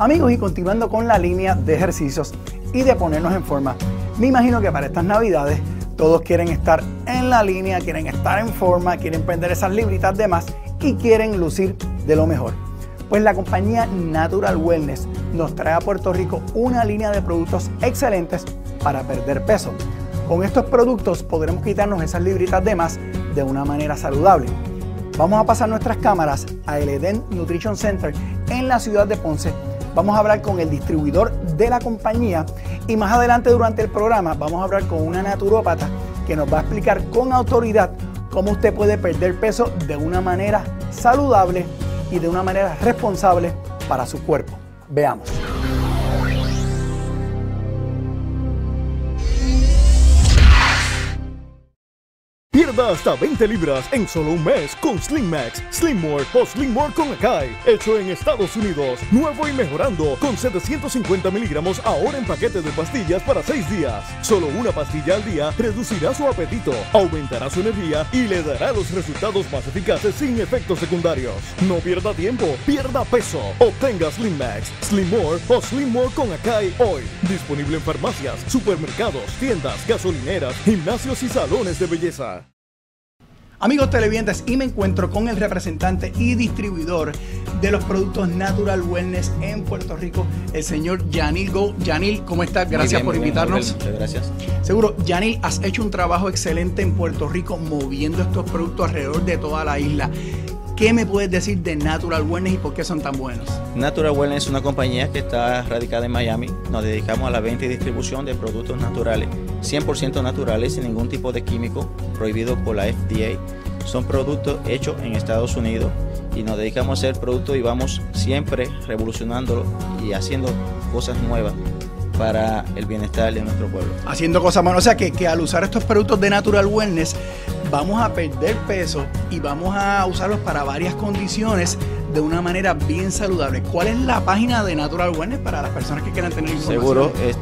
Amigos, y continuando con la línea de ejercicios y de ponernos en forma, me imagino que para estas navidades todos quieren estar en la línea, quieren estar en forma, quieren prender esas libritas de más y quieren lucir de lo mejor. Pues la compañía Natural Wellness nos trae a Puerto Rico una línea de productos excelentes para perder peso. Con estos productos podremos quitarnos esas libritas de más de una manera saludable. Vamos a pasar nuestras cámaras a el Eden Nutrition Center en la ciudad de Ponce. Vamos a hablar con el distribuidor de la compañía y más adelante durante el programa vamos a hablar con una naturópata que nos va a explicar con autoridad cómo usted puede perder peso de una manera saludable y de una manera responsable para su cuerpo. Veamos. Pierda hasta 20 libras en solo un mes con Slim Max, Slim More o Slim More con Acai, hecho en Estados Unidos, nuevo y mejorando, con 750 miligramos ahora en paquete de pastillas para 6 días. Solo una pastilla al día reducirá su apetito, aumentará su energía y le dará los resultados más eficaces sin efectos secundarios. No pierda tiempo, pierda peso. Obtenga Slim Max, Slim More o Slim More con Acai hoy. Disponible en farmacias, supermercados, tiendas, gasolineras, gimnasios y salones de belleza. Amigos televidentes, y me encuentro con el representante y distribuidor de los productos Natural Wellness en Puerto Rico, el señor Yanil Go. Yanil, ¿cómo estás? Gracias por invitarnos. Muchas gracias. Seguro, Yanil, has hecho un trabajo excelente en Puerto Rico moviendo estos productos alrededor de toda la isla. ¿Qué me puedes decir de Natural Wellness y por qué son tan buenos? Natural Wellness es una compañía que está radicada en Miami. Nos dedicamos a la venta y distribución de productos naturales, 100% naturales, sin ningún tipo de químico, prohibido por la FDA. Son productos hechos en Estados Unidos y nos dedicamos a hacer productos y vamos siempre revolucionándolo y haciendo cosas nuevas para el bienestar de nuestro pueblo. Haciendo cosas malas, o sea que al usar estos productos de Natural Wellness vamos a perder peso y vamos a usarlos para varias condiciones de una manera bien saludable. ¿Cuál es la página de Natural Wellness para las personas que quieran tener información? Seguro, es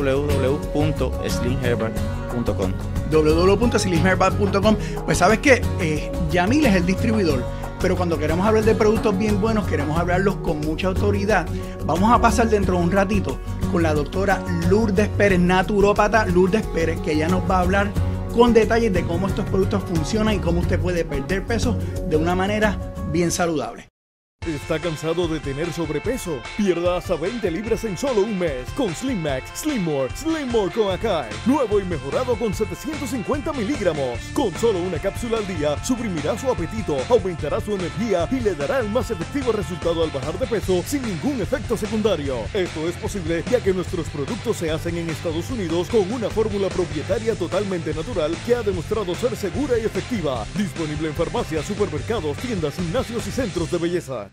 www.slimherbal.com. www.slimherbal.com. Pues sabes que Yamil es el distribuidor, pero cuando queremos hablar de productos bien buenos, queremos hablarlos con mucha autoridad. Vamos a pasar dentro de un ratito con la doctora Lourdes Pérez, naturópata Lourdes Pérez, que ella nos va a hablar con detalles de cómo estos productos funcionan y cómo usted puede perder peso de una manera bien saludable. ¿Está cansado de tener sobrepeso? Pierda hasta 20 libras en solo un mes con Slim Max, Slim More con Acai, nuevo y mejorado con 750 miligramos. Con solo una cápsula al día, suprimirá su apetito, aumentará su energía y le dará el más efectivo resultado al bajar de peso sin ningún efecto secundario. Esto es posible ya que nuestros productos se hacen en Estados Unidos con una fórmula propietaria totalmente natural que ha demostrado ser segura y efectiva. Disponible en farmacias, supermercados, tiendas, gimnasios y centros de belleza.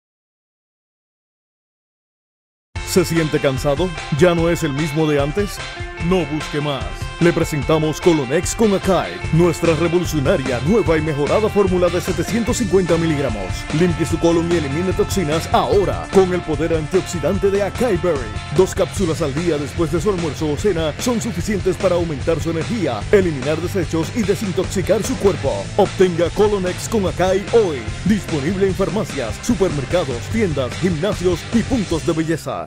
¿Se siente cansado? ¿Ya no es el mismo de antes? No busque más. Le presentamos Colonex con Acai, nuestra revolucionaria, nueva y mejorada fórmula de 750 miligramos. Limpie su colon y elimine toxinas ahora con el poder antioxidante de Acai Berry. 2 cápsulas al día después de su almuerzo o cena son suficientes para aumentar su energía, eliminar desechos y desintoxicar su cuerpo. Obtenga Colonex con Acai hoy. Disponible en farmacias, supermercados, tiendas, gimnasios y puntos de belleza.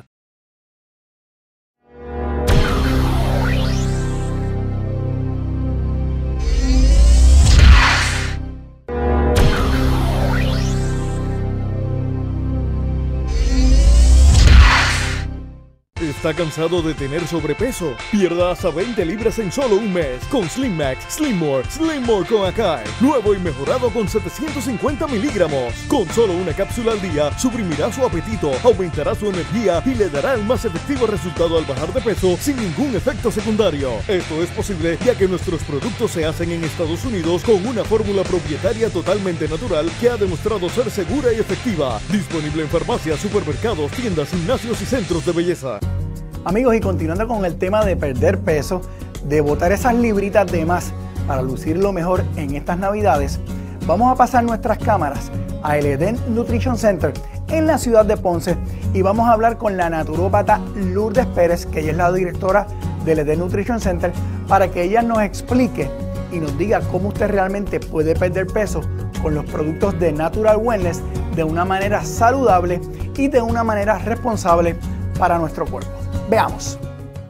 ¿Está cansado de tener sobrepeso? Pierda hasta 20 libras en solo un mes con Slim Max, Slim More con Acai, nuevo y mejorado con 750 miligramos. Con solo una cápsula al día, suprimirá su apetito, aumentará su energía y le dará el más efectivo resultado al bajar de peso sin ningún efecto secundario. Esto es posible ya que nuestros productos se hacen en Estados Unidos con una fórmula propietaria totalmente natural que ha demostrado ser segura y efectiva. Disponible en farmacias, supermercados, tiendas, gimnasios y centros de belleza. Amigos, y continuando con el tema de perder peso, de botar esas libritas de más para lucir lo mejor en estas navidades, vamos a pasar nuestras cámaras a el Eden Nutrition Center en la ciudad de Ponce y vamos a hablar con la naturópata Lourdes Pérez, que ella es la directora del Eden Nutrition Center, para que ella nos explique y nos diga cómo usted realmente puede perder peso con los productos de Natural Wellness de una manera saludable y de una manera responsable para nuestro cuerpo. Veamos.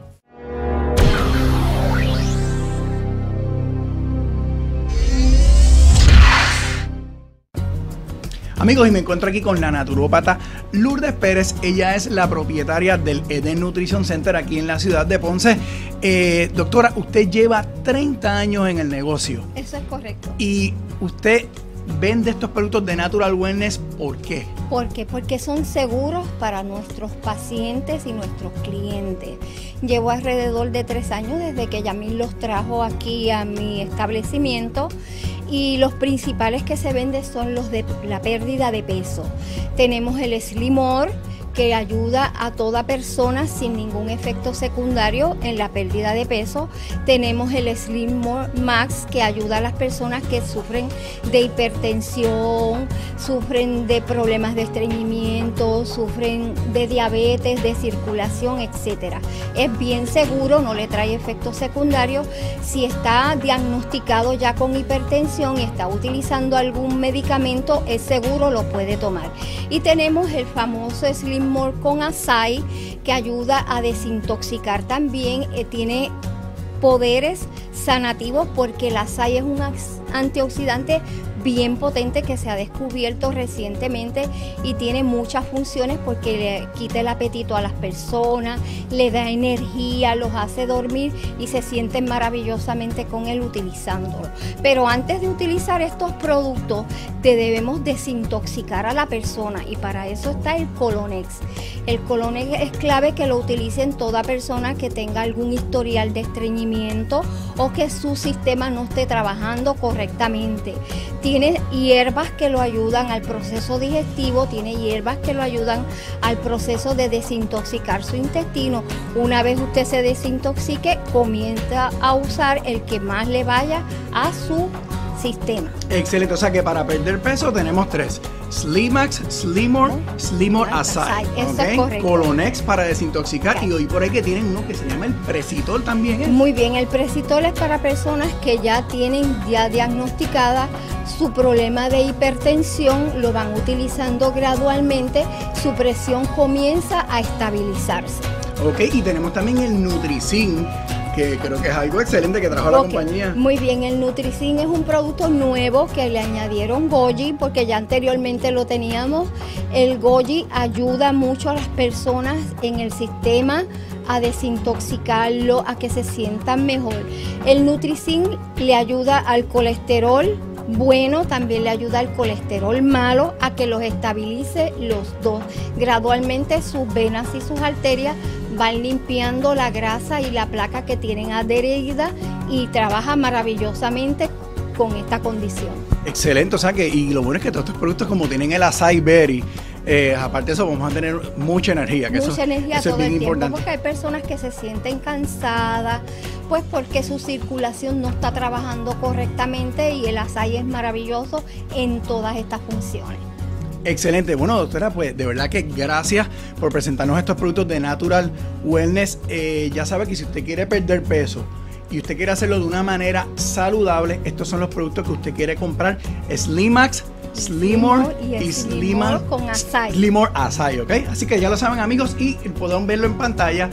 Amigos, y me encuentro aquí con la naturópata Lourdes Pérez. Ella es la propietaria del Eden Nutrition Center aquí en la ciudad de Ponce. Doctora, usted lleva 30 años en el negocio. Eso es correcto. Y usted vende estos productos de Natural Wellness, ¿por qué? ¿Por qué? Porque son seguros para nuestros pacientes y nuestros clientes. Llevo alrededor de 3 años desde que Yamil los trajo aquí a mi establecimiento. Y los principales que se venden son los de la pérdida de peso. Tenemos el Slimor, que ayuda a toda persona sin ningún efecto secundario en la pérdida de peso. Tenemos el Slimor Max, que ayuda a las personas que sufren de hipertensión, sufren de problemas de estreñimiento, sufren de diabetes, de circulación, etc. Es bien seguro, no le trae efectos secundarios. Si está diagnosticado ya con hipertensión y está utilizando algún medicamento, es seguro, lo puede tomar. Y tenemos el famoso Slimor con Acai, que ayuda a desintoxicar también. Tiene poderes sanativos porque el Acai es un antioxidante bien potente que se ha descubierto recientemente y tiene muchas funciones porque le quita el apetito a las personas, le da energía, los hace dormir y se sienten maravillosamente con él utilizándolo. Pero antes de utilizar estos productos debemos desintoxicar a la persona y para eso está el Colonex. El Colonex es clave que lo utilicen toda persona que tenga algún historial de estreñimiento o que su sistema no esté trabajando correctamente. Tiene hierbas que lo ayudan al proceso digestivo, tiene hierbas que lo ayudan al proceso de desintoxicar su intestino. Una vez usted se desintoxique, comienza a usar el que más le vaya a su sistema. Excelente, o sea que para perder peso tenemos 3: Slimax, Slimor, Slimor Acai. Eso es correcto. Colonex para desintoxicar, y hoy por ahí que tienen uno que se llama el Presitol también, ¿eh? Muy bien, el Presitol es para personas que ya tienen diagnosticada su problema de hipertensión, lo van utilizando gradualmente, su presión comienza a estabilizarse. Ok, y tenemos también el Nutricin, que creo que es algo excelente que trajo la compañía. Muy bien, el Nutricin es un producto nuevo que le añadieron Goji porque ya anteriormente lo teníamos. El Goji ayuda mucho a las personas en el sistema a desintoxicarlo, a que se sientan mejor. El Nutricin le ayuda al colesterol bueno, también le ayuda al colesterol malo a que los estabilice los dos. Gradualmente sus venas y sus arterias van limpiando la grasa y la placa que tienen adherida y trabaja maravillosamente con esta condición. Excelente, o sea que, y lo bueno es que todos estos productos como tienen el Acai Berry, aparte de eso vamos a tener mucha energía. Que mucha energía eso todo es bien el tiempo, importante. porque hay personas que se sienten cansadas, pues porque su circulación no está trabajando correctamente y el Acai es maravilloso en todas estas funciones. Excelente. Bueno, doctora, pues de verdad que gracias por presentarnos estos productos de Natural Wellness. Ya sabe que si usted quiere perder peso y usted quiere hacerlo de una manera saludable, estos son los productos que usted quiere comprar: Slimax, Slimor y Slimor con Acai. Slimor Acai, ¿ok? Así que ya lo saben, amigos, y podrán verlo en pantalla: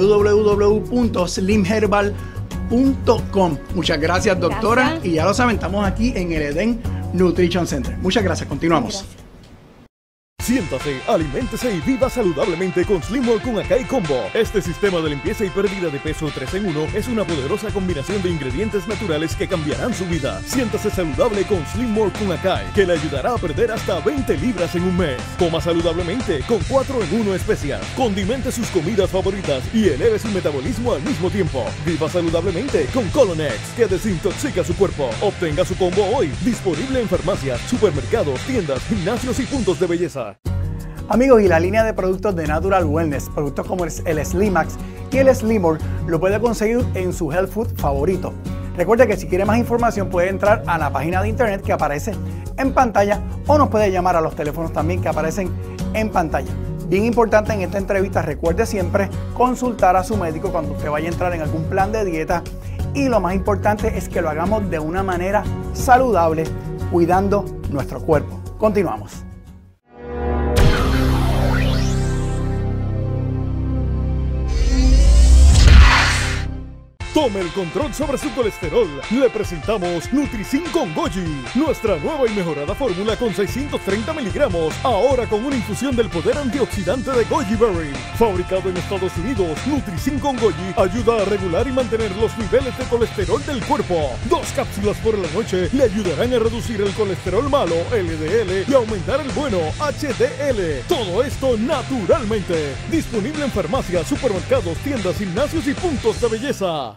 www.slimherbal.com. Muchas gracias, doctora. Gracias. Y ya lo saben, estamos aquí en el Eden Nutrition Center. Muchas gracias. Continuamos. Gracias. Siéntase, aliméntese y viva saludablemente con Slimor con Acai Combo. Este sistema de limpieza y pérdida de peso 3 en 1 es una poderosa combinación de ingredientes naturales que cambiarán su vida. Siéntase saludable con Slimor con Acai, que le ayudará a perder hasta 20 libras en un mes. Coma saludablemente con 4 en 1 especial. Condimente sus comidas favoritas y eleve su metabolismo al mismo tiempo. Viva saludablemente con Colonex, que desintoxica su cuerpo. Obtenga su combo hoy, disponible en farmacias, supermercados, tiendas, gimnasios y puntos de belleza. Amigos, y la línea de productos de Natural Wellness, productos como el Slimax y el Slimor, lo puede conseguir en su health food favorito. Recuerde que si quiere más información puede entrar a la página de internet que aparece en pantalla o nos puede llamar a los teléfonos también que aparecen en pantalla. Bien importante en esta entrevista, recuerde siempre consultar a su médico cuando usted vaya a entrar en algún plan de dieta, y lo más importante es que lo hagamos de una manera saludable, cuidando nuestro cuerpo. Continuamos. Tome el control sobre su colesterol. Le presentamos Nutricin con Goji, nuestra nueva y mejorada fórmula con 630 miligramos, ahora con una infusión del poder antioxidante de Goji Berry. Fabricado en Estados Unidos, Nutricin con Goji ayuda a regular y mantener los niveles de colesterol del cuerpo. 2 cápsulas por la noche le ayudarán a reducir el colesterol malo, LDL, y aumentar el bueno, HDL. Todo esto naturalmente. Disponible en farmacias, supermercados, tiendas, gimnasios y puntos de belleza.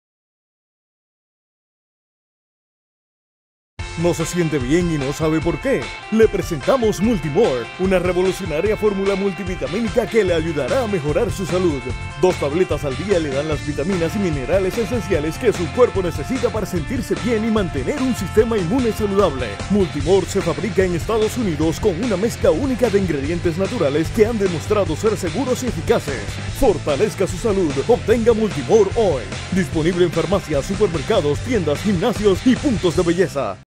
¿No se siente bien y no sabe por qué? Le presentamos Multimore, una revolucionaria fórmula multivitamínica que le ayudará a mejorar su salud. 2 tabletas al día le dan las vitaminas y minerales esenciales que su cuerpo necesita para sentirse bien y mantener un sistema inmune saludable. Multimore se fabrica en Estados Unidos con una mezcla única de ingredientes naturales que han demostrado ser seguros y eficaces. Fortalezca su salud, obtenga Multimore hoy. Disponible en farmacias, supermercados, tiendas, gimnasios y puntos de belleza.